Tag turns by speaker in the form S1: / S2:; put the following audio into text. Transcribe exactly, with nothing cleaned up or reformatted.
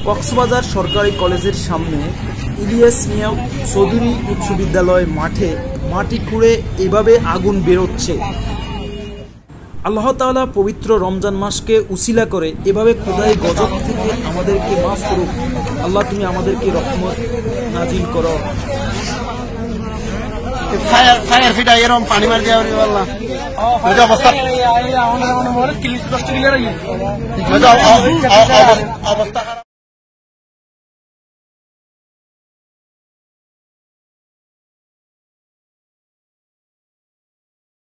S1: কক্সবাজার সরকারি কলেজের সামনে ইলিয়াস মিয়া চৌধুরী উচ্চ বিদ্যালয় মাঠে মাটি খুঁড়ে এভাবে আগুন বেরোচ্ছে। আল্লাহ তাআলা পবিত্র রমজান মাসকে উসিলা করে এভাবে খোদাই গজব থেকে আমাদেরকে মাফ করুক। আল্লাহ তুমি আমাদেরকে রহমত নাজিল করো।
S2: ফায়ার ফায়ার ফিটা এরকম পানি মার দেওয়া আল্লাহ অবস্থা অবস্থা